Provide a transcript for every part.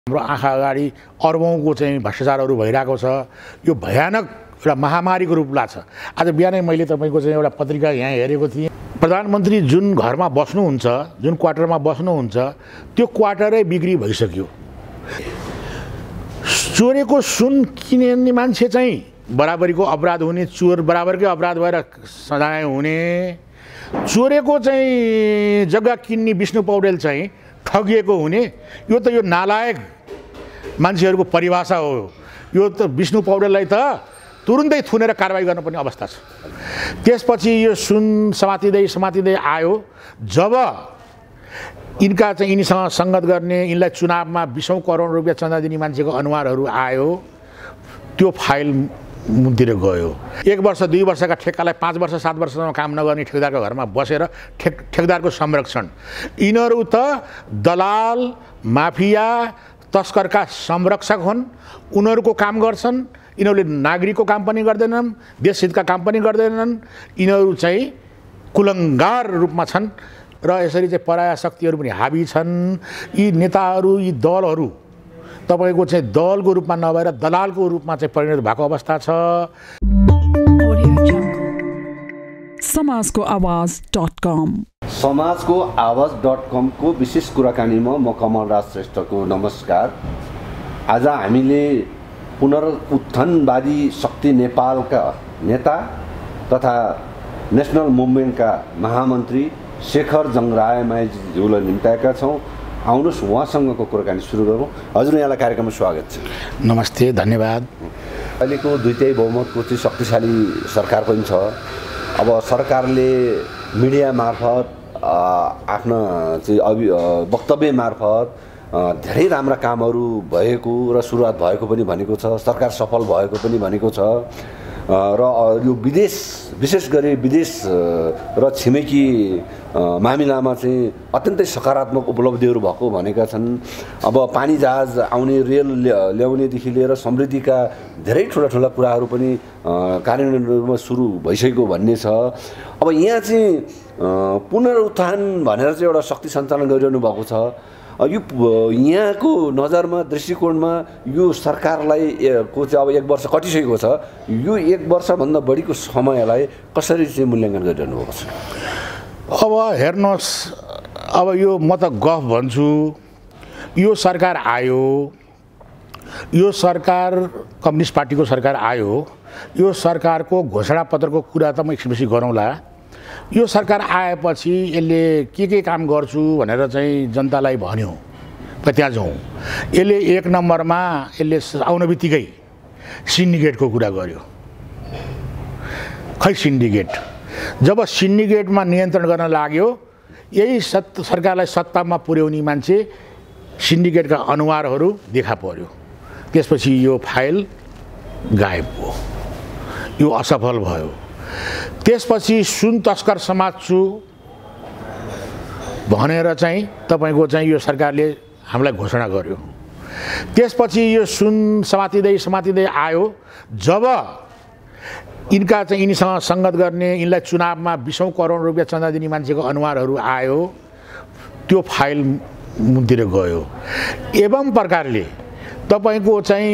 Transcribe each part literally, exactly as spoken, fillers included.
हाम्रो आँखा अगाडि अर्बौंको चाहिँ भ्रष्टाचारहरू भइरहेको छ। यो भयानक एउटा महामारीको रूप लाग्छ। आज बिहानै मैले तपाईँको चाहिँ एउटा पत्रिका यहाँ हेरेको थिएँ। प्रधानमन्त्री जुन घरमा बस्नुहुन्छ, जुन क्वार्टरमा बस्नुहुन्छ, त्यो क्वार्टरै बिक्री भइसक्यो। चोरेको सुन किन्ने मान्छे चाहिँ बराबरीको अपराध हुने, चोर बराबरकै अपराध भएर सजाय हुने। चोरेको चाहिँ जग्गा किन्ने विष्णु पौडेल चाहिँ ठगिएको हुने। यो त यो नालायक मान्छेहरूको परिभाषा हो। यो त विष्णु पौडेललाई त तुरुन्तै थुनेर कारबाही गर्नुपर्ने अवस्था छ। त्यसपछि यो सुन समातिँदै समातिँदै आयो। जब यिनका चाहिँ यिनीसँग सङ्गत गर्ने, यिनलाई चुनावमा बीसौँ करोड रुपियाँ चन्दा दिने मान्छेको अनुहारहरू आयो, त्यो फाइल मुतिर गयो। एक वर्ष दुई वर्षका ठेक्कालाई पाँच वर्ष सात वर्षसम्म काम नगर्ने ठेकदारको घरमा बसेर ठेक ठेकदारको संरक्षण। यिनीहरू त दलाल, माफिया, तस्करका संरक्षक हुन्। उनीहरूको काम गर्छन्। यिनीहरूले नागरिकको काम पनि गर्दैनन्, देशहितका काम पनि गर्दैनन्। यिनीहरू चाहिँ कुलङ्गार रूपमा छन् र यसरी चाहिँ पराया शक्तिहरू पनि हाबी छन्। यी नेताहरू, यी दलहरू तपाईको चाहिँ दलको रूपमा नभएर दलालको रूपमा चाहिँ परिणत भएको अवस्था छ। समाजको आवाज डट कम समाजको आवाज डट कम को विशेष कुराकानीमा म कमलराज श्रेष्ठको नमस्कार। आज हामीले पुनरुत्थानवादी शक्ति नेपालका नेता तथा नेसनल मुभमेन्टका महामन्त्री शेखर जङ्गरायमाझीज्यूलाई निम्ताएका छौँ। आउनुहोस् उहाँसँगको कुराकानी सुरु गरौँ। हजुर, यहाँलाई कार्यक्रममा स्वागत छ। नमस्ते, धन्यवाद। अहिलेको दुईटै बहुमतको चाहिँ शक्तिशाली सरकार पनि छ। अब सरकारले मिडिया मार्फत आफ्ना चाहिँ अभि वक्तव्य मार्फत धेरै राम्रा कामहरू भएको र सुरुवात भएको पनि भनेको छ। सरकार सफल भएको पनि भनेको छ र यो विदेश, विशेष गरी विदेश र छिमेकी मामिलामा चाहिँ अत्यन्तै सकारात्मक उपलब्धिहरू भएको भनेका छन्। अब पानी जहाज आउने, रेल ल्याउनेदेखि लिएर समृद्धिका धेरै ठुला ठुला कुराहरू पनि कार्यान्वयनमा सुरु भइसकेको भन्ने छ। अब यहाँ चाहिँ पुनरुत्थान भनेर चाहिँ एउटा शक्ति सञ्चालन गरिरहनु भएको छ। यो यहाँको नजरमा, दृष्टिकोणमा यो सरकारलाई को चाहिँ अब एक वर्ष कटिसकेको छ, यो एक वर्षभन्दा बढीको समयलाई कसरी चाहिँ मूल्याङ्कन गरिरहनु भएको छ? अब हेर्नुहोस्, अब यो म त गफ भन्छु। यो सरकार आयो, यो सरकार कम्युनिस्ट पार्टीको सरकार आयो। यो सरकारको घोषणापत्रको कुरा त म एकछिनपछि गरौँला। यो सरकार आएपछि यसले के के काम गर्छु भनेर चाहिँ जनतालाई भन्यो, त्यहाँ जाउँ। यसले एक नम्बरमा यसले आउन बित्तिकै सिन्डिकेटको कुरा गर्यो। खै सिन्डिकेट, जब सिन्डिकेटमा नियन्त्रण गर्न लाग्यो, यही सत् सरकारलाई सत्तामा पुर्याउने मान्छे सिन्डिकेटका अनुहारहरू देखा पर्यो। त्यसपछि यो फाइल गायब भयो, यो असफल भयो। त्यसपछि सुन तस्कर समात्छु भनेर चाहिँ तपाईँको चाहिँ यो सरकारले हामीलाई घोषणा गर्यो। त्यसपछि यो सुन समातिँदै समातिँदै आयो। जब यिनका चाहिँ यिनीसँग सङ्गत गर्ने, यिनलाई चुनावमा बीसौँ करोड रुपियाँ चन्दा दिने मान्छेको अनुहारहरू आयो, त्यो फाइल मुतिर गयो। एवं प्रकारले तपाईँको चाहिँ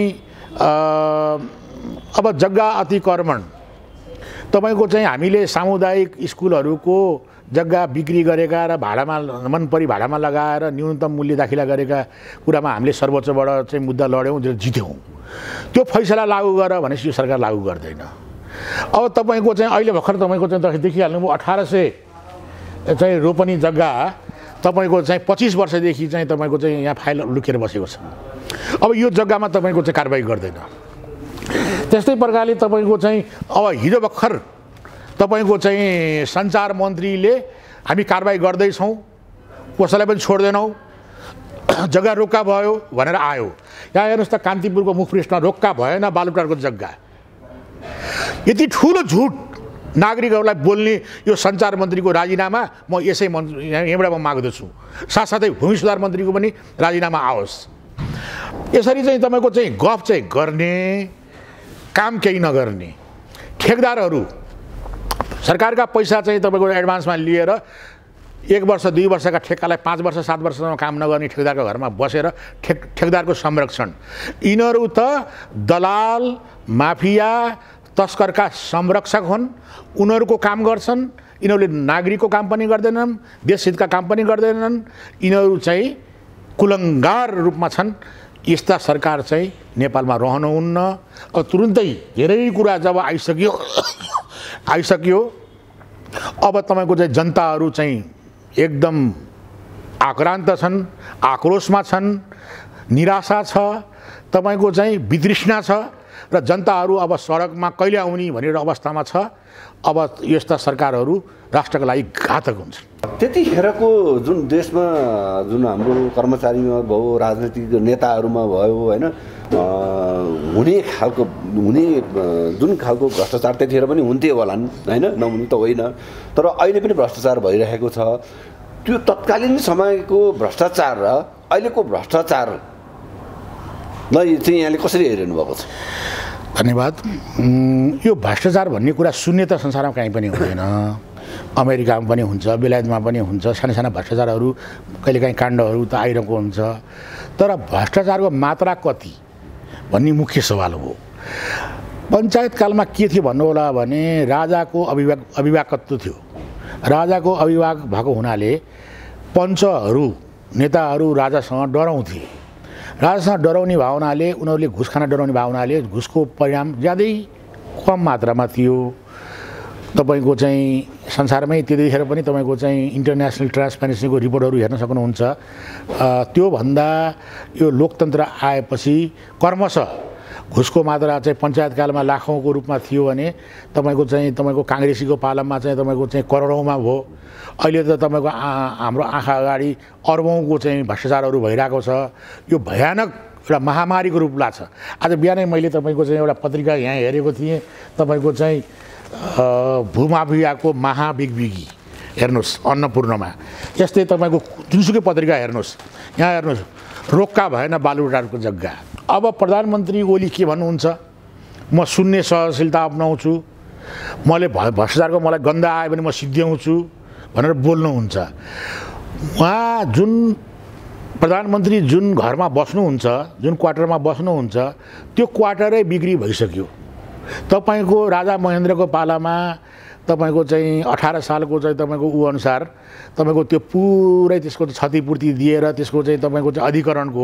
अब जग्गा अतिक्रमण, तपाईको चाहिँ हामीले सामुदायिक स्कुलहरूको जग्गा बिक्री गरेका र भाडामा मन परी भाडामा लगाएर न्यूनतम मूल्य दाखिला गरेका कुरामा हामीले सर्वोच्चबाट चाहिँ मुद्दा लड्यौँ, जित्यौँ। त्यो फैसला लागू गर भनेपछि यो सरकार लागू गर्दैन। अब तपाईँको चाहिँ अहिले भर्खर तपाईँको चाहिँ देखिहाल्नुभयो, अठार सय चाहिँ रोपनी जग्गा तपाईँको चाहिँ पच्चिस वर्षदेखि चाहिँ तपाईँको चाहिँ यहाँ फाइल लुकेर बसेको छ। अब यो जग्गामा तपाईँको चाहिँ कारबाही गर्दैन। त्यस्तै प्रकारले तपाईँको चाहिँ अब हिजो भर्खर तपाईँको चाहिँ सञ्चार मन्त्रीले हामी कारबाही गर्दैछौँ, कसैलाई पनि छोड्दैनौँ, जग्गा रोक्का भयो भनेर आयो। यहाँ हेर्नुहोस् त, कान्तिपुरको मुखपृष्ठमा रोक्का भएन बालुटारको जग्गा। यति ठुलो झुट नागरिकहरूलाई बोल्ने यो सञ्चार मन्त्रीको राजीनामा म यसै मन्त्री यहाँबाट म माग्दछु। साथसाथै भूमि सुधार मन्त्रीको पनि राजीनामा आओस्। यसरी चाहिँ तपाईँको चाहिँ गफ चाहिँ गर्ने, काम केही नगर्ने ठेकदारहरू सरकारका पैसा चाहिँ तपाईँको एडभान्समा लिएर एक वर्ष दुई वर्षका ठेक्कालाई पाँच वर्ष सात वर्षसम्म काम नगर्ने ठेकदारको घरमा बसेर ठेक ठेकदारको संरक्षण। यिनीहरू त दलाल माफिया तस्करका संरक्षक हुन्। उनीहरूको काम गर्छन्। यिनीहरूले नागरिकको काम पनि गर्दैनन्, देश हितका काम पनि गर्दैनन्। यिनीहरू चाहिँ कुलङ्गार रूपमा छन्। यस्ता सरकार चाहिँ नेपालमा रहनुहुन्न। अब तुरुन्तै धेरै कुरा जब आइसक्यो आइसक्यो अब तपाईँको चाहिँ जनताहरू चाहिँ एकदम आक्रान्त छन्, आक्रोशमा छन्, निराशा छ, तपाईँको चाहिँ वितृष्णा छ र जनताहरू अब सडकमा कहिले आउने भनेर अवस्थामा छ। अब यस्ता सरकारहरू राष्ट्रका लागि घातक हुन्छन्। त्यतिखेरको जुन देशमा जुन हाम्रो कर्मचारीमा भयो, राजनीतिक नेताहरूमा भयो होइन, हुने खालको हुने जुन खालको भ्रष्टाचार त्यतिखेर पनि हुन्थ्यो होलान् होइन, नहुने त होइन, तर अहिले पनि भ्रष्टाचार भइरहेको छ। त्यो तत्कालीन समयको भ्रष्टाचार र अहिलेको भ्रष्टाचारलाई चाहिँ यहाँले कसरी हेरिरहनु भएको छ? धन्यवाद। यो भ्रष्टाचार भन्ने कुरा शून्य त संसारमा कहीँ पनि हुँदैन। अमेरिकामा पनि हुन्छ, बेलायतमा पनि हुन्छ, साना साना भ्रष्टाचारहरू कहिलेकाहीँ काण्डहरू त आइरहेको हुन्छ। तर भ्रष्टाचारको मात्रा कति भन्ने मुख्य सवाल हो। पञ्चायतकालमा के थियो भन्नु होला भने राजाको अभिभावक अभिभावकत्व थियो। राजाको अभिभावक भएको हुनाले पञ्चहरू नेताहरू राजासँग डराउँथे। राजासँग डराउने भावनाले उनीहरूले घुस खान डराउने भावनाले घुसको परिणाम ज्यादै कम मात्रामा थियो। तपाईँको चाहिँ संसारमै त्यतिखेर पनि तपाईँको चाहिँ इन्टरनेसनल ट्रान्सपेरेन्सीको रिपोर्टहरू हेर्न सक्नुहुन्छ। त्योभन्दा यो लोकतन्त्र आएपछि क्रमशः घुसको मात्रा चाहिँ पञ्चायतकालमा लाखौँको रूपमा थियो भने तपाईँको चाहिँ तपाईँको काङ्ग्रेसीको पालामा चाहिँ तपाईँको चाहिँ करोडौँमा भयो। अहिले त तपाईँको हाम्रो आँखा अगाडि अर्बौँको चाहिँ भ्रष्टाचारहरू भइरहेको छ। यो भयानक एउटा महामारीको रूप लाग्छ। आज बिहानै मैले तपाईँको चाहिँ एउटा पत्रिका यहाँ हेरेको थिएँ, तपाईँको चाहिँ भूमाफियाको महाबिगबिगी हेर्नुहोस् अन्नपूर्णमा। यस्तै तपाईँको जुनसुकै पत्रिका हेर्नुहोस्, यहाँ हेर्नुहोस् रोक्का भएन बालुटारको जग्गा। अब प्रधानमन्त्री ओली के भन्नुहुन्छ, म शून्य सहनशीलता अपनाउँछु, मैले भ्रष्टाचारको मलाई गन्ध आयो भने म सिद्ध्याउँछु भनेर बोल्नुहुन्छ। उहाँ जुन प्रधानमन्त्री जुन घरमा बस्नुहुन्छ, जुन क्वार्टरमा बस्नुहुन्छ, त्यो क्वार्टरै बिक्री भइसक्यो। तपाईँको राजा महेन्द्रको पालामा तपाईँको चाहिँ अठार सालको चाहिँ तपाईँको ऊ अनुसार तपाईँको त्यो पुरै त्यसको क्षतिपूर्ति दिएर त्यसको चाहिँ तपाईँको चाहिँ अधिकरणको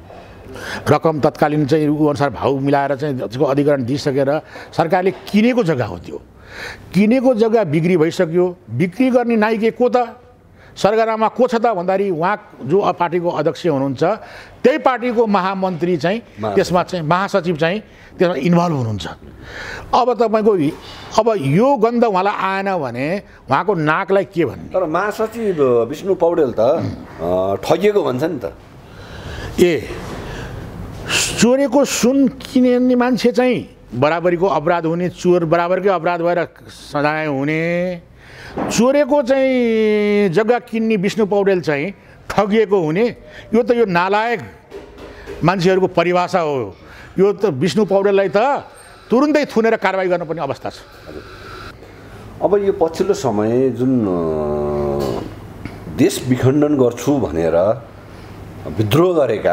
रकम तत्कालीन चाहिँ ऊ अनुसार भाउ मिलाएर चाहिँ त्यसको अधिकरण दिइसकेर सरकारले किनेको जग्गा हो। त्यो किनेको जग्गा बिक्री भइसक्यो। बिक्री गर्ने नाइके को त सरकारमा को छ त भन्दाखेरि उहाँ जो पार्टीको अध्यक्ष हुनुहुन्छ त्यही पार्टीको महामन्त्री चाहिँ त्यसमा चाहिँ महासचिव चाहिँ त्यसमा इन्भल्भ हुनुहुन्छ। अब तपाईँको अब यो गन्ध उहाँलाई आएन भने उहाँको नाकलाई के भन्ने। तर महासचिव विष्णु पौडेल त ठगिएको भन्छ नि त। ए चोरेको सुन किन्ने मान्छे चाहिँ बराबरीको अपराध हुने, चोर बराबरकै अपराध भएर सजाय हुने। चोरेको चाहिँ जग्गा किन्ने विष्णु पौडेल चाहिँ ठगिएको हुने। यो त यो नालायक मान्छेहरूको परिभाषा हो। यो त विष्णु पौडेललाई त तुरुन्तै थुनेर कारबाही गर्नुपर्ने अवस्था छ। अब यो पछिल्लो समय जुन देश विखण्डन गर्छु भनेर विद्रोह गरेका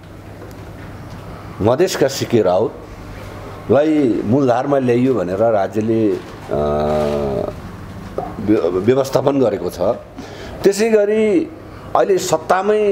मधेसका सिके राउतलाई मूलधारमा ल्याइयो भनेर राज्यले व्यवस्थापन गरेको छ। त्यसै गरी अहिले सत्तामै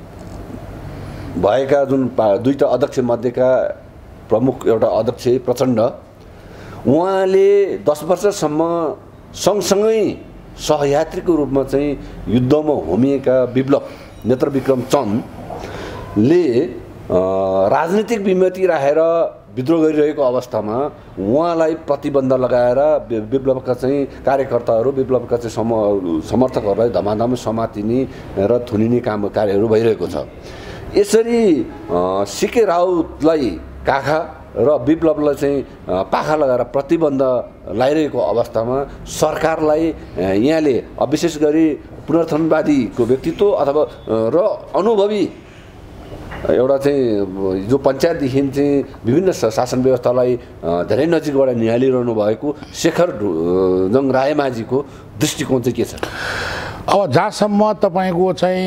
भएका जुन दुईटा अध्यक्ष मध्येका प्रमुख एउटा अध्यक्ष प्रचण्ड, उहाँले दस वर्षसम्म सँगसँगै सहयात्रीको रूपमा चाहिँ युद्धमा होमिएका विप्लव नेत्र विक्रम चन्दले राजनीतिक विमति राखेर विद्रोह गरिरहेको अवस्थामा उहाँलाई प्रतिबन्ध लगाएर विप्लवका चाहिँ कार्यकर्ताहरू विप्लवका चाहिँ सम समर्थकहरूलाई धमाधम समातिने र थुनिने काम कार्यहरू भइरहेको छ। यसरी सिके राउतलाई काखा र विप्लवलाई चाहिँ पाखा लगाएर प्रतिबन्ध लगाइरहेको अवस्थामा सरकारलाई यहाँले विशेष गरी पुनर्थनवादीको व्यक्तित्व अथवा र अनुभवी एउटा चाहिँ जो पञ्चायतदेखि चाहिँ विभिन्न शासन व्यवस्थालाई धेरै नजिकबाट निहालिरहनु भएको शेखर जङ रायमाझीको दृष्टिकोण चाहिँ के छ? अब जहाँसम्म तपाईँको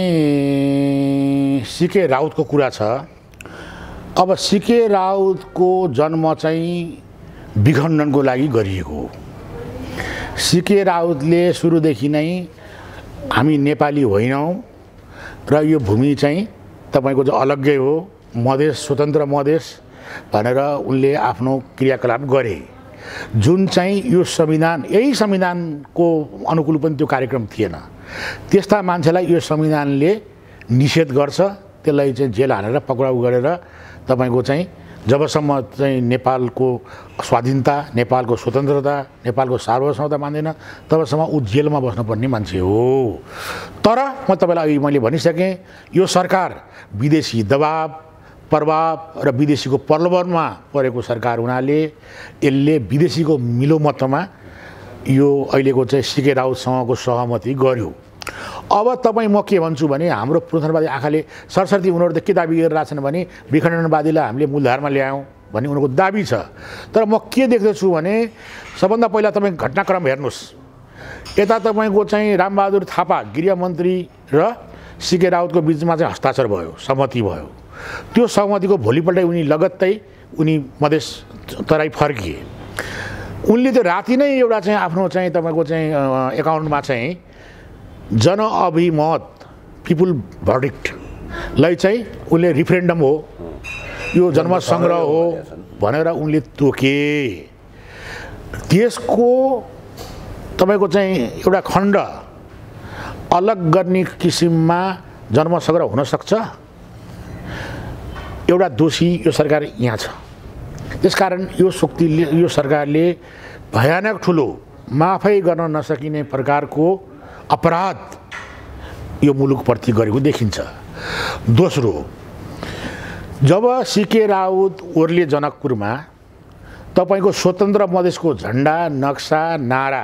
चाहिँ सिके राउतको कुरा छ, अब सिके राउतको जन्म चाहिँ विखण्डनको लागि गरिएको हो। सिके राउतले सुरुदेखि नै हामी नेपाली होइनौँ र यो भूमि चाहिँ तपाईँको चाहिँ अलग्गै हो, मधेस स्वतन्त्र मधेस भनेर उनले आफ्नो क्रियाकलाप गरे, जुन चाहिँ यो संविधान यही संविधानको अनुकूल पनि त्यो कार्यक्रम थिएन। त्यस्ता मान्छेलाई यो संविधानले निषेध गर्छ, त्यसलाई चाहिँ जेल हालेर पक्राउ गरेर तपाईँको चाहिँ जबसम्म चाहिँ नेपालको स्वाधीनता, नेपालको स्वतन्त्रता, नेपालको सार्वभौमता मान्दैन तबसम्म ऊ जेलमा बस्नुपर्ने मान्छे हो। तर म तपाईँलाई अघि मैले भनिसकेँ, यो सरकार विदेशी दबाब प्रभाव र विदेशीको प्रलोभनमा परेको सरकार हुनाले यसले विदेशीको मिलोमतमा यो अहिलेको चाहिँ सिके राउतसँगको सहमति गर्यो। अब तपाईँ म के भन्छु भने हाम्रो पुनर्वादी आँखाले सरसर्ती उनीहरू त के दाबी गरिरहेछन् भने विखण्डनवादीलाई हामीले मूलधारमा ल्यायौँ भन्ने उनीहरूको दाबी छ। तर म के देख्दछु भने सबभन्दा पहिला तपाईँ घटनाक्रम हेर्नुहोस्, यता तपाईँको चाहिँ रामबहादुर थापा गृहमन्त्री र सिके राउतको बिचमा चाहिँ हस्ताक्षर भयो, सहमति भयो। त्यो सहमतिको भोलिपल्टै उनी लगत्तै उनी मधेस तराई फर्किए। उनले त्यो राति नै एउटा चाहिँ आफ्नो चाहिँ तपाईँको चाहिँ एकाउन्टमा चाहिँ जनअभिमत पिपुल भर्डिक्टलाई चाहिँ उनले रिफरेन्डम हो, यो जन्म सङ्ग्रह हो भनेर उनले तोके। देशको तपाईँको चाहिँ एउटा खण्ड अलग गर्ने किसिममा जन्म सङ्ग्रह हुनसक्छ, एउटा दोषी यो सरकार यहाँ छ। त्यसकारण यो शक्तिले यो सरकारले भयानक ठुलो माफै गर्न नसकिने प्रकारको अपराध यो मुलुकप्रति गरेको देखिन्छ। दोस्रो, जब सिके राउत ओर्ले जनकपुरमा तपाईँको स्वतन्त्र मधेसको झन्डा नक्सा नारा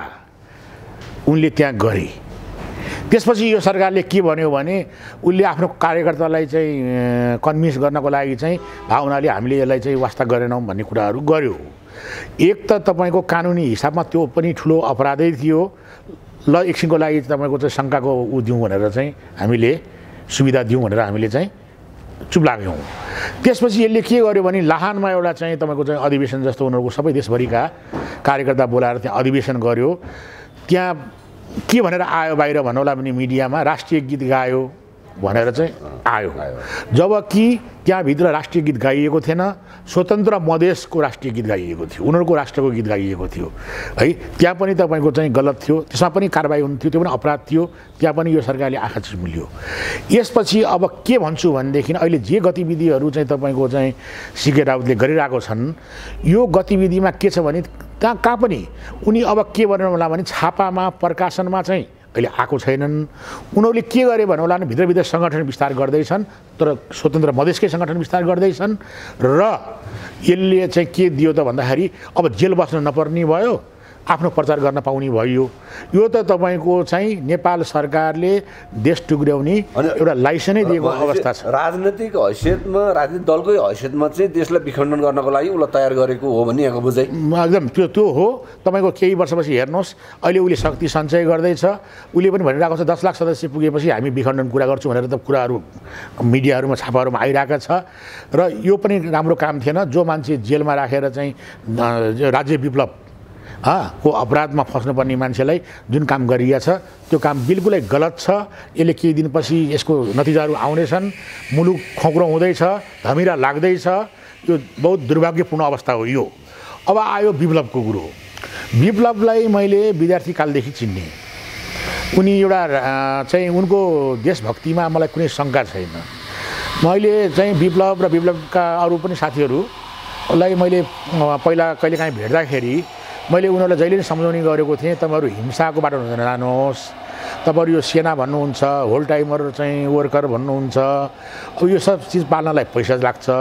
उनले त्यहाँ गरे, त्यसपछि यो सरकारले के भन्यो भने उसले आफ्नो कार्यकर्तालाई चाहिँ कन्भिन्स गर्नको लागि चाहिँ भावनाले हामीले यसलाई चाहिँ वास्ता गरेनौँ भन्ने कुराहरू गर्यो। एक त तपाईँको कानुनी हिसाबमा त्यो पनि ठुलो अपराधै थियो, ल एकछिनको लागि तपाईँको चाहिँ शङ्काको ऊ दिउँ भनेर चाहिँ हामीले सुविधा दिउँ भनेर हामीले चाहिँ चुप लाग्यौँ। त्यसपछि यसले के गर्यो भने लाहानमा एउटा चाहिँ तपाईँको चाहिँ अधिवेशन जस्तो उनीहरूको सबै देशभरिका कार्यकर्ता बोलाएर त्यहाँ अधिवेशन गर्यो। त्यहाँ के भनेर आयो बाहिर भन्नु होला भने मिडियामा राष्ट्रिय गीत गायो भनेर चाहिँ आयो, जबकि त्यहाँभित्र राष्ट्रिय गीत गाइएको थिएन, स्वतन्त्र मधेसको राष्ट्रिय गीत गाइएको थियो, उनीहरूको राष्ट्रको गीत गाइएको थियो है। त्यहाँ पनि तपाईँको चाहिँ गलत थियो, त्यसमा पनि कारबाही हुन्थ्यो, त्यो पनि अपराध थियो, त्यहाँ पनि यो सरकारले आँखा चिम्ल्यो। यसपछि अब के भन्छु भनेदेखि अहिले जे गतिविधिहरू चाहिँ तपाईँको चाहिँ सिके राउतले गरिरहेको छन्, यो गतिविधिमा के छ भने कहाँ कहाँ पनि उनी अब के गर्नु होला भने छापामा प्रकाशनमा चाहिँ अहिले आएको छैनन्। उनीहरूले के गरे भन्नु होला भने भित्रभित्र सङ्गठन विस्तार गर्दैछन्, तर स्वतन्त्र मधेसकै सङ्गठन विस्तार गर्दैछन् र यसले चाहिँ के दियो त भन्दाखेरि अब जेल बस्न नपर्ने भयो, आफ्नो प्रचार गर्न पाउने भयो। यो त तपाईँको चाहिँ नेपाल सरकारले देश टुक्र्याउने एउटा लाइसेन्सै दिएको अवस्था छ। राजनैतिक हैसियतमा, राजनीतिक दलकै हैसियतमा चाहिँ देशलाई विखण्डन गर्नको लागि उसलाई तयार गरेको हो भन्ने यहाँको बुझाइ एकदम त्यो त्यो हो। तपाईँको केही वर्षपछि हेर्नुहोस्, अहिले उसले शक्ति सञ्चय गर्दैछ, उसले पनि भनिरहेको छ दस लाख सदस्य पुगेपछि हामी विखण्डन कुरा गर्छौँ भनेर त कुराहरू मिडियाहरूमा छापाहरूमा आइरहेको छ। र यो पनि राम्रो काम थिएन, जो मान्छे जेलमा राखेर चाहिँ राज्य विप्लव हाँ को अपराधमा फस्नुपर्ने मान्छेलाई जुन काम गरिएको छ त्यो काम बिल्कुलै गलत छ। यसले केही दिनपछि यसको नतिजाहरू आउनेछन्, मुलुक खोक्रो हुँदैछ, धमिरा लाग्दैछ, यो बहुत दुर्भाग्यपूर्ण अवस्था हो। यो अब आयो विप्लवको कुरो। विप्लवलाई मैले विद्यार्थी कालदेखि चिन्ने, उनी एउटा चाहिँ उनको देशभक्तिमा मलाई कुनै शङ्का छैन। मैले चाहिँ विप्लव र विप्लवका अरू पनि साथीहरूलाई मैले पहिला कहिलेकाहीँ भेट्दाखेरि मैले उनीहरूलाई जहिले पनि सम्झाउने गरेको थिएँ, तपाईँहरू हिंसाको बाटो जानुहोस्, तपाईँहरू यो सेना भन्नुहुन्छ, होल टाइमर चाहिँ वर्कर भन्नुहुन्छ, अब यो सब चिज पाल्नलाई पैसा लाग्छ,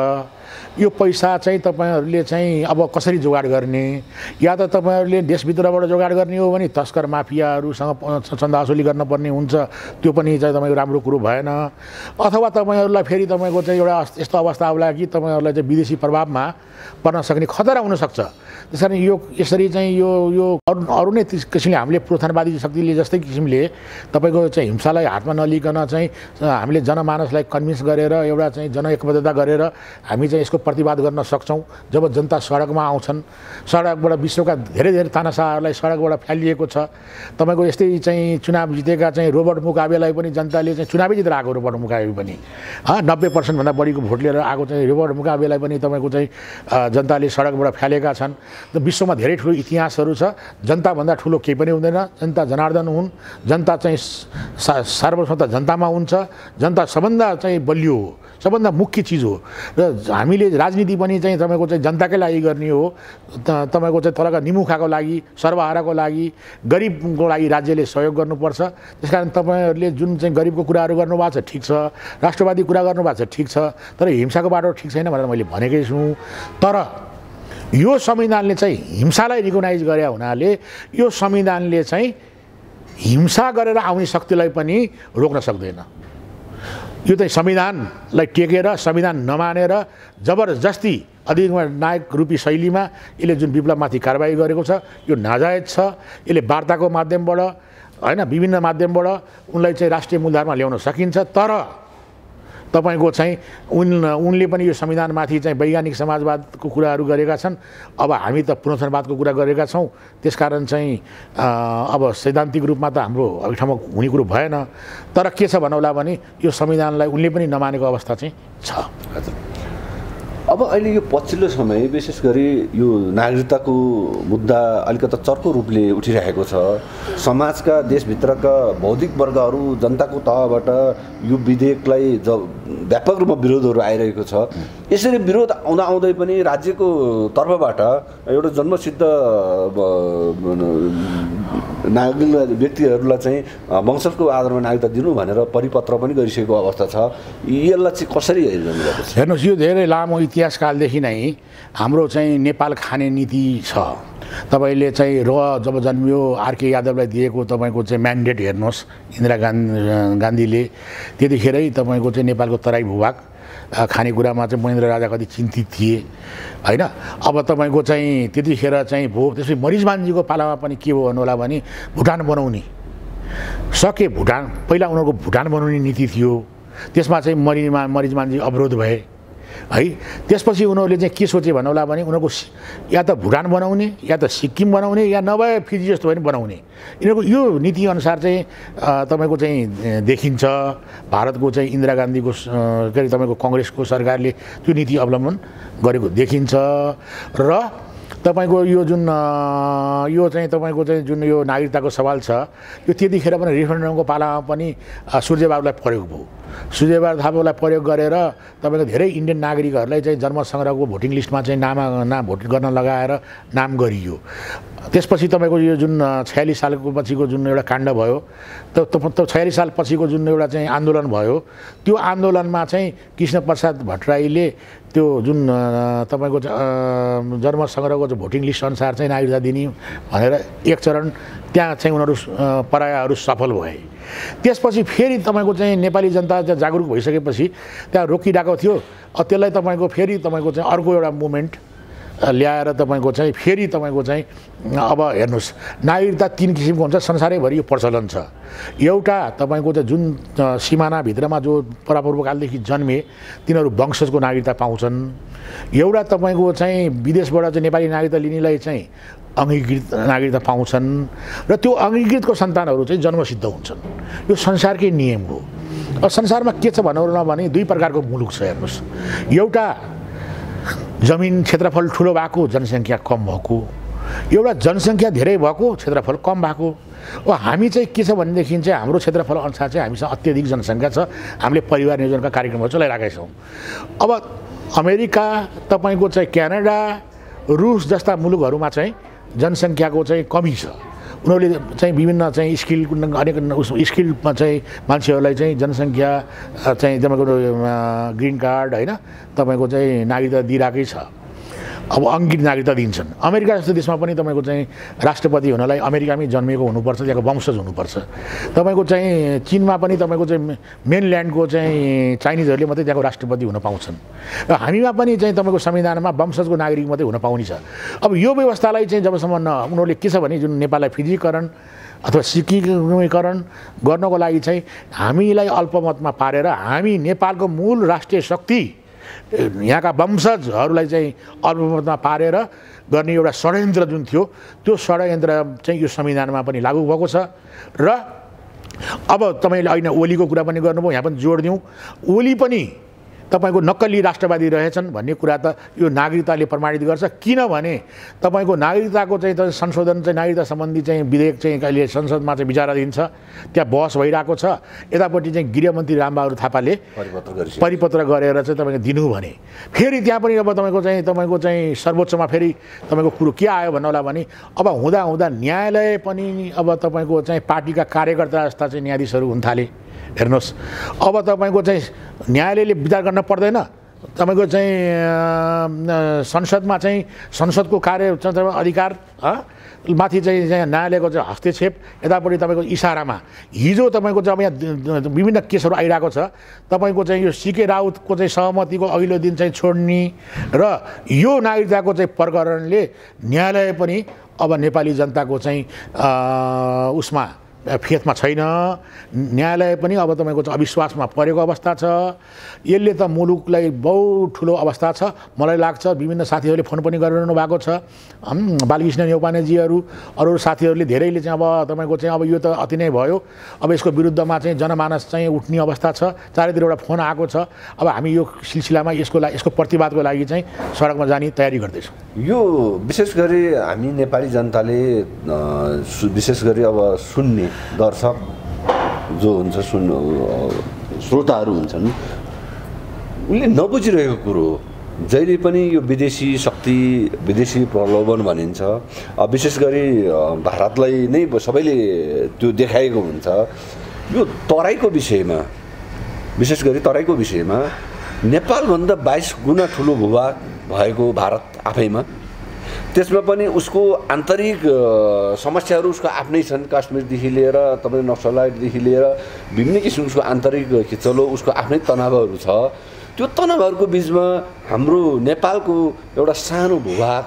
यो पैसा चाहिँ तपाईँहरूले चाहिँ अब कसरी जोगाड गर्ने, या त तपाईँहरूले देशभित्रबाट जोगाड गर्ने हो भने तस्कर माफियाहरूसँग चन्दा असुली गर्नुपर्ने हुन्छ, त्यो पनि चाहिँ तपाईँको राम्रो कुरो भएन। अथवा तपाईँहरूलाई फेरि तपाईँको चाहिँ एउटा यस्तो अवस्था आउला कि तपाईँहरूलाई चाहिँ विदेशी प्रभावमा पर्न सक्ने खतरा हुनसक्छ। त्यस कारण यो यसरी चाहिँ यो यो अरू अरू नै किसिमले हामीले प्रोत्साहनवादी शक्तिले जस्तै किसिमले तपाईँको चाहिँ हिंसालाई हातमा नलिकन चाहिँ हामीले जनमानसलाई कन्भिन्स गरेर एउटा चाहिँ जनएकबद्धता गरेर हामी चाहिँ यसको प्रतिवाद गर्न सक्छौँ। जब जनता सडकमा आउँछन्, सडकबाट विश्वका धेरै धेरै तानाशाहहरूलाई सडकबाट फ्यालिएको छ। तपाईँको यस्तै चाहिँ चुनाव जितेका चाहिँ रोबर्ट मुगाबेलाई पनि जनताले चाहिँ चुनावै जितेर आएको रोबर्ट मुगाबे पनि नब्बे पर्सेन्टभन्दा बढीको भोट लिएर आएको चाहिँ रोबर्ट मुगाबेलाई पनि तपाईँको चाहिँ जनताले सडकबाट फ्यालेका छन्। त विश्वमा धेरै ठुलो इतिहासहरू छ। जनताभन्दा ठुलो केही पनि हुँदैन। जनता जनार्दन हुन्। जनता चाहिँ सर्वसम्मत जनतामा हुन्छ। जनता सबभन्दा चाहिँ बलियो हो, सबभन्दा मुख्य चिज हो। र हामीले राजनीति पनि चाहिँ तपाईँको चाहिँ जनताकै लागि गर्ने हो। तपाईँको चाहिँ तलका निमुखाको लागि, सर्वहाराको लागि, गरिबको लागि राज्यले सहयोग गर्नुपर्छ। त्यस कारण तपाईँहरूले जुन चाहिँ गरिबको कुराहरू गर्नुभएको छ ठिक छ, राष्ट्रवादी कुरा गर्नुभएको छ ठिक छ, तर हिंसाको बाटो ठिक छैन भनेर मैले भनेकै छु। तर यो संविधानले चाहिँ हिंसालाई रिकगनाइज गरे हुनाले यो संविधानले चाहिँ हिंसा गरेर आउने शक्तिलाई पनि रोक्न सक्दैन। यो चाहिँ संविधानलाई टेकेर, संविधान नमानेर जबरजस्ती अधिनायक रूपी शैलीमा यसले जुन विप्लवमाथि कारबाही गरेको छ यो नाजायज छ। यसले वार्ताको माध्यमबाट हैन विभिन्न माध्यमबाट उनलाई चाहिँ राष्ट्रिय मूलधारमा ल्याउन सकिन्छ। तर तपाईको चाहिँ उन उनले पनि यो संविधानमाथि चाहिँ वैज्ञानिक समाजवादको कुराहरू गरेका छन्। अब हामी त पुनर्वादको कुरा गरेका छौँ। त्यसकारण चाहिँ अब सैद्धान्तिक रूपमा त हाम्रो अहिलेसम्म हुने कुरो भएन। तर के छ भन्नुला भने यो संविधानलाई उनले पनि नमानेको अवस्था चाहिँ छ। अब अहिले यो पछिल्लो समय विशेष गरी यो नागरिकताको मुद्दा अलिकति चर्को रूपले उठिरहेको छ। समाजका देशभित्रका बौद्धिक वर्गहरू जनताको तहबाट यो विधेयकलाई ज व्यापक रूपमा विरोधहरू आइरहेको छ। यसरी विरोध आउँदा आउँदै पनि राज्यको तर्फबाट एउटा जन्मसिद्ध नागरिक व्यक्तिहरूलाई चाहिँ वंशजको आधारमा नागरिकता दिनु भनेर परिपत्र पनि गरिसकेको अवस्था छ। यसलाई चाहिँ कसरी हेर्नुहुन्छ? हेर्नुहोस्, यो धेरै लामो इतिहासकालदेखि नै हाम्रो चाहिँ नेपाल खाने नीति छ। तपाईँले चाहिँ र जब जन्मियो आरके यादवलाई दिएको तपाईँको चाहिँ म्यान्डेट हेर्नुहोस्, इन्दिरा गान्धी गान्धीले त्यतिखेरै तपाईँको चाहिँ नेपालको तराई भूभाग खानेकुरामा चाहिँ महेन्द्र राजा कति चिन्तित थिए होइन। अब तपाईँको चाहिँ त्यतिखेर चाहिँ भो त्यसपछि मरिचमानजीको पालामा पनि के हो भन्नु होला भने भुटान बनाउने सके। भुटान पहिला उनीहरूको भुटान बनाउने नीति थियो। त्यसमा चाहिँ मरिमा मरिचमानजी अवरोध भए है। त्यसपछि उनीहरूले चाहिँ के सोचे भन्नु होला भने उनीहरूको या त भुटान बनाउने, या त सिक्किम बनाउने, या नभए फिजी जस्तो पनि बनाउने। यिनीहरूको यो नीतिअनुसार चाहिँ तपाईँको चाहिँ देखिन्छ। भारतको चाहिँ इन्दिरा गान्धीको के अरे तपाईँको कङ्ग्रेसको सरकारले त्यो नीति अवलम्बन गरेको देखिन्छ। र तपाईँको यो जुन यो चाहिँ तपाईँको चाहिँ जुन यो नागरिकताको सवाल छ यो त्यतिखेर पनि रेफरेन्डमको पालामा पनि सूर्यबाबुलाई प्रयोग भयो। सूर्यबहादुर थापालाई प्रयोग गरेर तपाईँको धेरै इन्डियन नागरिकहरूलाई चाहिँ जन्म सङ्ग्रहको भोटिङ लिस्टमा चाहिँ नाम नाम भोट गर्न लगाएर नाम गरियो। त्यसपछि तपाईँको यो जुन छयालिस सालको पछिको जुन एउटा काण्ड भयो, त छयालिस साल पछिको जुन एउटा चाहिँ आन्दोलन भयो, त्यो आन्दोलनमा चाहिँ कृष्णप्रसाद भट्टराईले त्यो जुन तपाईँको जन्म सङ्ग्रहको भोटिङ लिस्ट अनुसार चाहिँ नागरिकता दिने भनेर एक चरण त्यहाँ चाहिँ उनीहरू परायाहरू सफल भए। त्यसपछि फेरि तपाईँको चाहिँ नेपाली जनता चाहिँ जागरुक भइसकेपछि त्यहाँ रोकिरहेको थियो। त्यसलाई तपाईँको फेरि तपाईँको चाहिँ अर्को एउटा मुभमेन्ट ल्याएर तपाईँको चाहिँ फेरि तपाईँको चाहिँ अब हेर्नुहोस्, नागरिकता तिन किसिमको हुन्छ संसारैभरि यो प्रचलन छ। एउटा तपाईँको चाहिँ जुन सिमानाभित्रमा जो परापूर्वकालदेखि जन्मे तिनीहरू वंशजको नागरिकता पाउँछन्। एउटा तपाईँको चाहिँ विदेशबाट चाहिँ नेपाली नागरिकता लिनेलाई चाहिँ अङ्गीकृत नागरिकता पाउँछन् र त्यो अङ्गीकृतको सन्तानहरू चाहिँ जन्मसिद्ध हुन्छन्। यो संसारकै नियम हो। अब संसारमा के छ भन्नु भने दुई प्रकारको मुलुक छ। हेर्नुहोस्, एउटा जमिन क्षेत्रफल ठुलो भएको, जनसङ्ख्या कम भएको, एउटा जनसङ्ख्या धेरै भएको, क्षेत्रफल कम भएको। अब हामी चाहिँ के छ भनेदेखि चाहिँ हाम्रो क्षेत्रफल अनुसार चाहिँ हामीसँग अत्यधिक जनसङ्ख्या छ। हामीले परिवार नियोजनका कार्यक्रमहरू चलाइरहेका छौँ। अब अमेरिका, तपाईँको चाहिँ क्यानाडा, रुस जस्ता मुलुकहरूमा चाहिँ जनसङ्ख्याको चाहिँ कमी छ। उनीहरूले चाहिँ विभिन्न चाहिँ स्किल अनेक स्किलमा चाहिँ मान्छेहरूलाई चाहिँ जनसङ्ख्या चाहिँ तपाईँको ग्रिन कार्ड होइन तपाईँको चाहिँ नागरिकता दिइरहेकै छ। अब अङ्कित नागरिकता दिन्छन्। अमेरिका जस्तो देशमा पनि तपाईँको चाहिँ राष्ट्रपति हुनलाई अमेरिकामै जन्मिएको हुनुपर्छ, त्यहाँको वंशज हुनुपर्छ। तपाईँको चाहिँ चिनमा पनि तपाईँको चाहिँ मेनल्यान्डको चाहिँ चाइनिजहरूले मात्रै त्यहाँको राष्ट्रपति हुन पाउँछन् र हामीमा पनि चाहिँ तपाईँको संविधानमा वंशजको नागरिक मात्रै हुन पाउने छ। अब यो व्यवस्थालाई चाहिँ जबसम्म न उनीहरूले के छ भने जुन नेपाललाई फिजीकरण अथवा सिक्किमीकरण गर्नको लागि चाहिँ हामीलाई अल्पमतमा पारेर हामी नेपालको मूल राष्ट्रिय शक्ति यहाँका वंशजहरूलाई चाहिँ अल्पमतमा पारेर गर्ने एउटा षड्यन्त्र जुन थियो त्यो षड्यन्त्र चाहिँ यो संविधानमा पनि लागू भएको छ। र अब तपाईँले अहिले ओलीको कुरा पनि गर्नुभयो, यहाँ पनि जोड दिउँ, ओली पनि तपाईँको नक्कली राष्ट्रवादी रहेछन् भन्ने कुरा त यो नागरिकताले प्रमाणित गर्छ। किनभने तपाईँको नागरिकताको चाहिँ संशोधन चाहिँ नागरिकता सम्बन्धी चाहिँ विधेयक चाहिँ अहिले संसदमा चाहिँ विचाराधीन छ, त्यहाँ बहस भइरहेको छ। यतापट्टि चाहिँ गृहमन्त्री रामबहादुर थापाले परिपत्र परिपत्र गरेर चाहिँ तपाईँको दिनु भने फेरि त्यहाँ पनि अब तपाईँको चाहिँ तपाईँको चाहिँ सर्वोच्चमा फेरि तपाईँको कुरो के आयो भन्नु होला भने अब हुँदा हुँदा न्यायालय पनि अब तपाईँको चाहिँ पार्टीका कार्यकर्ता जस्ता चाहिँ न्यायाधीशहरू हुन थाले। हेर्नुहोस् अब तपाईँको चाहिँ न्यायालयले विचार गर्न पर्दैन, तपाईँको चाहिँ संसदमा चाहिँ संसदको कार्य अधिकार माथि चाहिँ न्यायालयको चाहिँ हस्तक्षेप, यतापट्टि तपाईँको इसारामा हिजो तपाईँको चाहिँ अब यहाँ विभिन्न केसहरू आइरहेको छ। तपाईँको चाहिँ यो सिके राउतको चाहिँ सहमतिको अघिल्लो दिन चाहिँ छोड्ने र यो नागरिकताको चाहिँ प्रकरणले न्यायालय पनि अब नेपाली जनताको चाहिँ उसमा फेथमा छैन। न्यायालय पनि अब तपाईँको चाहिँ अविश्वासमा परेको अवस्था छ। यसले त मुलुकलाई बहुत ठुलो अवस्था छ। मलाई लाग्छ विभिन्न साथीहरूले फोन पनि गरिरहनु भएको छ, बालकृष्ण न्यौपानेजीहरू अरू साथीहरूले धेरैले चाहिँ अब तपाईँको चाहिँ अब यो त अति नै भयो, अब यसको विरुद्धमा चाहिँ जनमानस चाहिँ उठ्ने अवस्था छ। चारैतिर एउटा फोन आएको छ। अब हामी यो सिलसिलामा यसको लागि यसको प्रतिवादको लागि चाहिँ सडकमा जाने तयारी गर्दैछौँ। यो विशेष गरी हामी नेपाली जनताले विशेष गरी अब सुन्ने दर्शक जो हुन्छ सुन् श्रोताहरू हुन्छन् उनले नबुझिरहेको कुरो हो। जहिले पनि यो विदेशी शक्ति विदेशी प्रलोभन भनिन्छ, विशेष गरी भारतलाई नै सबैले त्यो देखाएको हुन्छ। यो तराईको विषयमा विशेष गरी तराईको विषयमा नेपालभन्दा बाइस गुणा ठुलो भूभाग भएको भारत आफैमा, त्यसमा पनि उसको आन्तरिक समस्याहरू उसको आफ्नै छन्। काश्मीरदेखि लिएर तपाईँ नक्सलाइटदेखि लिएर विभिन्न किसिमको उसको आन्तरिक खिचलो उसको आफ्नै तनावहरू छ। त्यो तनावहरूको बिचमा हाम्रो नेपालको एउटा सानो भूभाग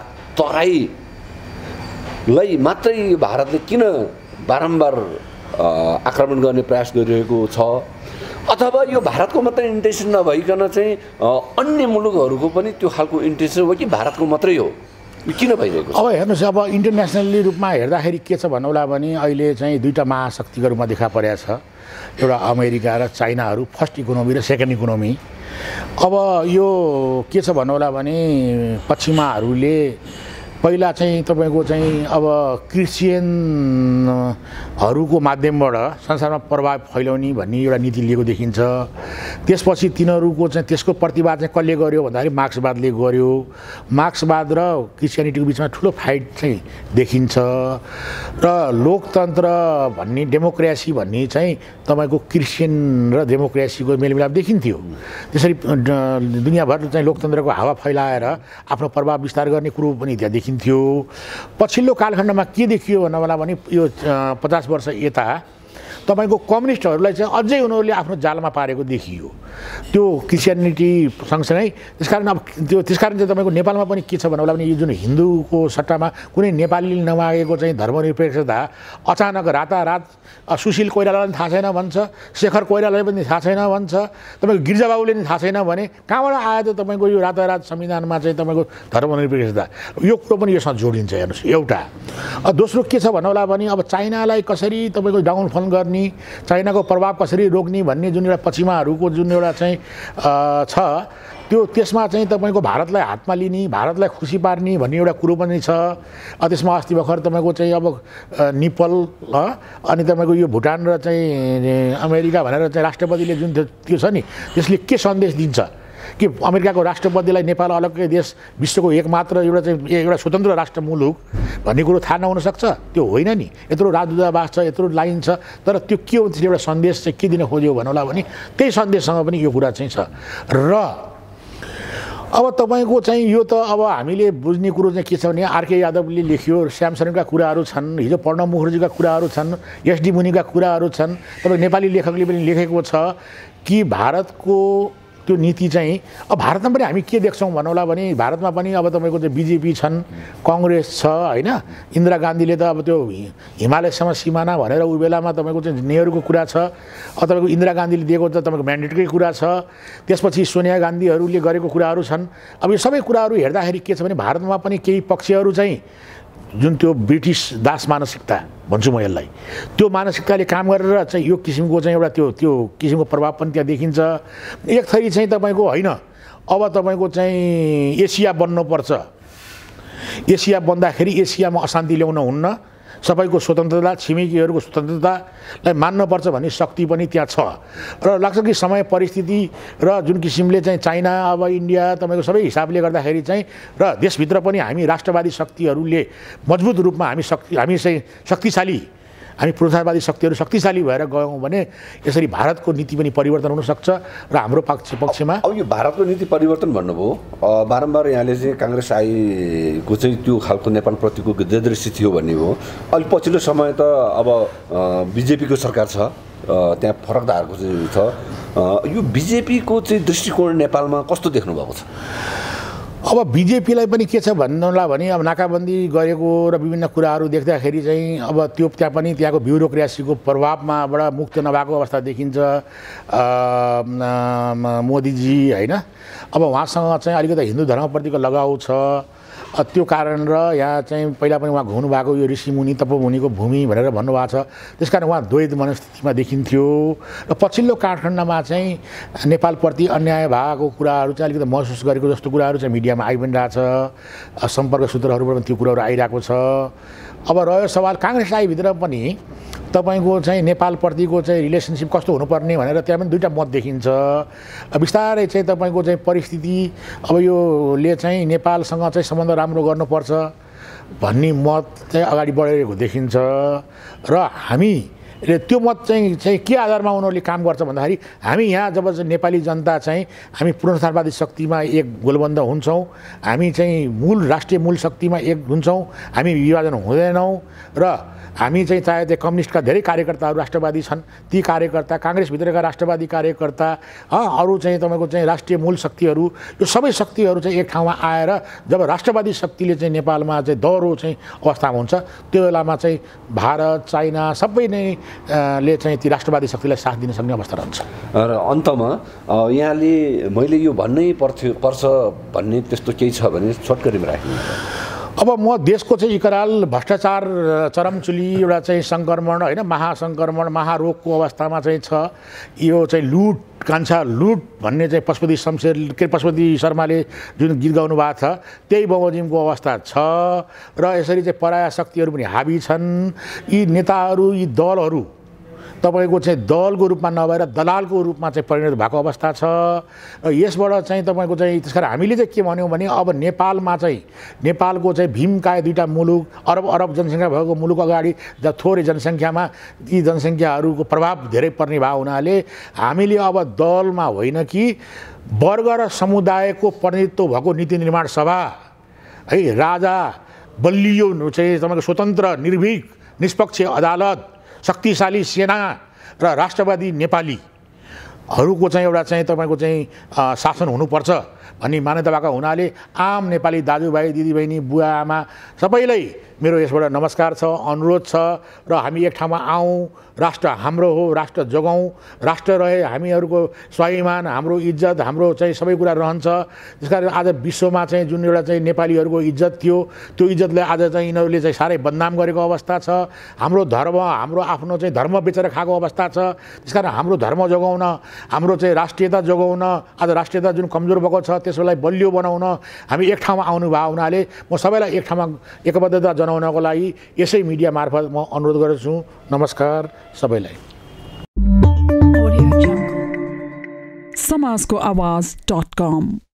तराईलाई मात्रै भारतले किन बारम्बार आक्रमण गर्ने प्रयास गरिरहेको छ? अथवा यो भारतको मात्रै इन्टेन्सन नभइकन चाहिँ अन्य मुलुकहरूको पनि त्यो खालको इन्टेन्सन हो कि भारतको मात्रै हो? किन भइरहेको? अब हेर्नुहोस्, अब इन्टरनेसनली रूपमा हेर्दाखेरि के छ भन्नुला भने अहिले चाहिँ दुईवटा महाशक्तिको रूपमा देखा परेको छ, एउटा अमेरिका र चाइनाहरू, फर्स्ट इकोनोमी र सेकेन्ड इकोनोमी। अब यो के छ भन्नुला भने पश्चिमाहरूले पहिला चाहिँ तपाईँको चाहिँ अब क्रिस्चियनहरूको माध्यमबाट संसारमा प्रभाव फैलाउने भन्ने एउटा नीति लिएको देखिन्छ। त्यसपछि तिनीहरूको चाहिँ त्यसको प्रतिवाद चाहिँ कसले गर्यो भन्दाखेरि मार्क्सवादले गर्यो। मार्क्सवाद र क्रिस्चियनिटीको बिचमा ठुलो फाइट चाहिँ देखिन्छ र लोकतन्त्र भन्ने डेमोक्रेसी भन्ने चाहिँ तपाईँको क्रिस्चियन र डेमोक्रेसीको मेलमिलाप देखिन्थ्यो। त्यसरी दुनियाँभर चाहिँ लोकतन्त्रको हावा फैलाएर आफ्नो प्रभाव विस्तार गर्ने कुरो पनि त्यहाँ देखिन्छ थियो। पछिल्लो कालखण्डमा के देखियो भन्नुला भने यो पचास वर्ष यता तपाईँको कम्युनिस्टहरूलाई चाहिँ अझै उनीहरूले आफ्नो जालमा पारेको देखियो त्यो क्रिस्चियनिटी सँगसँगै। त्यसकारण अब त्यो त्यसकारण चाहिँ तपाईँको नेपालमा पनि के छ भन्नुला भने यो जुन हिन्दूको सट्टामा कुनै नेपालीले नमागेको चाहिँ धर्मनिरपेक्षता अचानक रातारात सुशील कोइरालालाई पनि थाहा छैन भन्छ, शेखर कोइरालालाई पनि थाहा छैन भन्छ, तपाईँको गिर्जाबाबुले पनि थाहा छैन भने कहाँबाट आयो त तपाईँको यो रातारात संविधानमा चाहिँ तपाईँको धर्मनिरपेक्षता? यो कुरो पनि यसमा जोडिन्छ। हेर्नुहोस्, एउटा दोस्रो के छ भन्नुला भने अब चाइनालाई कसरी तपाईँको डाउनफल गर्ने, चाइनाको प्रभाव कसरी रोक्ने भन्ने जुन एउटा पश्चिमाहरूको जुन एउटा चाहिँ छ त्यो त्यसमा चाहिँ तपाईँको भारतलाई हातमा लिने, भारतलाई खुसी पार्ने भन्ने एउटा कुरो पनि छ। त्यसमा अस्ति भर्खर तपाईँको चाहिँ अब नेपाल अनि तपाईँको यो भुटान र चाहिँ अमेरिका भनेर चाहिँ राष्ट्रपतिले जुन त्यो छ नि त्यसले के सन्देश दिन्छ? कि अमेरिकाको राष्ट्रपतिलाई नेपाल अलग्गै देश विश्वको एकमात्र एउटा चाहिँ एउटा स्वतन्त्र राष्ट्र मुलुक भन्ने कुरो थाहा नहुन सक्छ? त्यो होइन नि। यत्रो राजदूतावास छ, यत्रो लाइन छ, तर त्यो के हो त्यसले एउटा सन्देश चाहिँ के दिन खोज्यो भन्नुला भने त्यही सन्देशसँग पनि यो कुरा चाहिँ छ। र अब तपाईँको चाहिँ यो त अब हामीले बुझ्ने कुरो चाहिँ के छ भने आरके यादवले लेख्यो, श्यामशरणका कुराहरू छन्, हिजो प्रणव मुखर्जीका कुराहरू छन्, एसडी मुनिका कुराहरू छन्, तपाईँ नेपाली लेखकले पनि लेखेको छ कि भारतको त्यो नीति चाहिँ अब भारतमा पनि हामी के देख्छौँ भन्नुला भने भारतमा पनि अब तपाईँको चाहिँ बिजेपी छन्, कङ्ग्रेस छ होइन। इन्दिरा गान्धीले त अब त्यो हिमालयसम्म सिमाना भनेर उ बेलामा तपाईँको चाहिँ नेहरूको कुरा छ। अब तपाईँको इन्दिरा गान्धीले दिएको त तपाईँको म्यान्डेटकै कुरा छ। त्यसपछि सोनिया गान्धीहरूले गरेको कुराहरू छन्। अब यो सबै कुराहरू हेर्दाखेरि के छ भने भारतमा पनि केही पक्षहरू चाहिँ जुन त्यो ब्रिटिस दास मानसिकता भन्छु म यसलाई, त्यो मानसिकताले काम गरेर चाहिँ यो किसिमको चाहिँ एउटा त्यो त्यो किसिमको प्रभाव पनि त्यहाँ देखिन्छ। एक थरी चाहिँ तपाईँको होइन अब तपाईँको चाहिँ एसिया बन्नुपर्छ, एसिया बन्दाखेरि एसियामा अशान्ति ल्याउन हुन्न, सबैको स्वतन्त्रता, छिमेकीहरूको स्वतन्त्रतालाई मान्नुपर्छ भन्ने शक्ति पनि त्यहाँ छ। र लाग्छ कि समय परिस्थिति र जुन किसिमले चाहिँ चाइना अब इन्डिया तपाईँको सबै हिसाबले गर्दाखेरि चाहिँ र देशभित्र पनि हामी राष्ट्रवादी शक्तिहरूले मजबुत रूपमा हामी शक्ति हामी चाहिँ शक्तिशाली हामी पुरुषवादी शक्तिहरू शक्तिशाली भएर गयौँ भने यसरी भारतको नीति पनि परिवर्तन हुनसक्छ। र हाम्रो पक्ष पक्षमा अब यो भारतको नीति परिवर्तन भन्नुभयो, बारम्बार यहाँले चाहिँ काङ्ग्रेस आइको चाहिँ त्यो खालको नेपालप्रतिको जे दृष्टि थियो भन्ने हो। अहिले पछिल्लो समय त अब बिजेपीको सरकार छ, त्यहाँ फरक धारको चाहिँ छ। यो बिजेपीको चाहिँ दृष्टिकोण नेपालमा कस्तो देख्नुभएको छ? अब बिजेपीलाई पनि के छ भन्नुला भने अब नाकाबन्दी गरेको र विभिन्न कुराहरू देख्दाखेरि चाहिँ अब त्यो त्यहाँ पनि त्यहाँको ब्युरोक्रेसीको प्रभावमाबाट मुक्त नभएको अवस्था देखिन्छ मोदीजी होइन। अब उहाँसँग चाहिँ अलिकति हिन्दू धर्मप्रतिको लगाउ छ, त्यो कारण र यहाँ चाहिँ पहिला पनि उहाँ घुम्नु भएको यो ऋषिमुनि तपोमुनिको भूमि भनेर भन्नुभएको छ, त्यस कारण उहाँ द्वैत मनस्थितिमा देखिन्थ्यो। र पछिल्लो कालखण्डमा चाहिँ नेपालप्रति अन्याय भएको कुराहरू चाहिँ अलिकति महसुस गरेको जस्तो कुराहरू चाहिँ मिडियामा आइ पनि रहेछ, सम्पर्क सूत्रहरूबाट पनि त्यो कुराहरू आइरहेको छ। अब रह्यो सवाल काङ्ग्रेस आइभित्र पनि तपाईँको चाहिँ नेपालप्रतिको चाहिँ रिलेसनसिप कस्तो हुनुपर्ने भनेर त्यहाँ पनि दुईवटा मत देखिन्छ। बिस्तारै चाहिँ तपाईँको चाहिँ परिस्थिति अब योले चाहिँ नेपालसँग चाहिँ सम्बन्ध राम्रो गर्नुपर्छ भन्ने मत चाहिँ अगाडि बढेको देखिन्छ। र हामी र त्यो मत चाहिँ चाहिँ के आधारमा उनीहरूले काम गर्छ भन्दाखेरि हामी यहाँ जब चाहिँ नेपाली जनता चाहिँ हामी पुनरुत्थानवादी शक्तिमा एक गोलबन्द हुन्छौँ, हामी चाहिँ मूल राष्ट्रिय मूल शक्तिमा एक हुन्छौँ, हामी विभाजन हुँदैनौँ। र हामी चाहिँ चाहे त्यो कम्युनिस्टका धेरै कार्यकर्ताहरू राष्ट्रवादी छन्, ती कार्यकर्ता काङ्ग्रेसभित्रका राष्ट्रवादी कार्यकर्ता अरू चाहिँ तपाईँको चाहिँ राष्ट्रिय मूल शक्तिहरू, यो सबै शक्तिहरू चाहिँ एक ठाउँमा आएर जब राष्ट्रवादी शक्तिले चाहिँ नेपालमा चाहिँ दह्रो चाहिँ अवस्थामा हुन्छ त्यो बेलामा चाहिँ भारत चाइना सबै नै ले चाहिँ ती राष्ट्रवादी शक्तिलाई साथ दिन सक्ने अवस्था रहन्छ। र अन्तमा यहाँले मैले यो भन्नै पर्थ्यो पर्छ भन्ने त्यस्तो केही छ भने छोटकरीमा राख्नु। अब म देशको चाहिँ इकराल भ्रष्टाचार चरमचुली एउटा चाहिँ सङ्क्रमण होइन महासङ्क्रमण महारोगको अवस्थामा चाहिँ छ। यो चाहिँ लुट कान्छा लुट भन्ने चाहिँ पशुपति शमशेर के पशुपति शर्माले जुन गीत गाउनु भएको छ त्यही बमोजिमको अवस्था छ। र यसरी चाहिँ पराया शक्तिहरू पनि हाबी छन्। यी नेताहरू यी दलहरू तपाईँको चाहिँ दलको रूपमा नभएर दलालको रूपमा चाहिँ परिणत भएको अवस्था छ। र यसबाट चाहिँ तपाईँको चाहिँ त्यस कारण हामीले चाहिँ के भन्यौँ भने अब नेपालमा चाहिँ नेपालको चाहिँ भीमकाय दुईवटा मुलुक अरब अरब जनसङ्ख्या भएको मुलुक अगाडि जब थोरै जनसङ्ख्यामा यी जनसङ्ख्याहरूको प्रभाव धेरै पर्ने भएको हुनाले हामीले अब दलमा होइन कि वर्ग र समुदायको प्रतिनिधित्व भएको नीति निर्माण सभा है, राजा बलियो चाहिँ तपाईँको स्वतन्त्र निर्भीक निष्पक्ष अदालत शक्तिशाली सेना र राष्ट्रवादी नेपालीहरूको चाहिँ एउटा चाहिँ तपाईँको चाहिँ शासन हुनुपर्छ भन्ने मान्यता भएको हुनाले आम नेपाली दाजुभाइ दिदीबहिनी बुवा आमा सबैलाई मेरो यसबाट नमस्कार छ, अनुरोध छ। र हामी एक ठाउँमा आउँ, राष्ट्र हाम्रो हो, राष्ट्र जोगाउँ, राष्ट्र रहे हामीहरूको स्वाभिमान हाम्रो इज्जत हाम्रो चाहिँ सबै कुरा रहन्छ। त्यसकारण आज विश्वमा चाहिँ जुन एउटा चाहिँ नेपालीहरूको इज्जत थियो त्यो इज्जतलाई आज चाहिँ यिनीहरूले चाहिँ साह्रै बदनाम गरेको अवस्था छ। हाम्रो धर्म हाम्रो आफ्नो चाहिँ धर्म बेचेर खाएको अवस्था छ। त्यसकारण हाम्रो धर्म जोगाउन, हाम्रो चाहिँ राष्ट्रियता जोगाउन, आज राष्ट्रियता जुन कमजोर भएको छ त्यसलाई बलियो बनाउन हामी एक ठाउँमा आउनु भएको हुनाले म सबैलाई एक ठाउँमा एकबद्धता जनाउनको लागि यसै मिडिया मार्फत म अनुरोध गर्छु। नमस्कार सबैलाई। समाजको आवाज डट कम।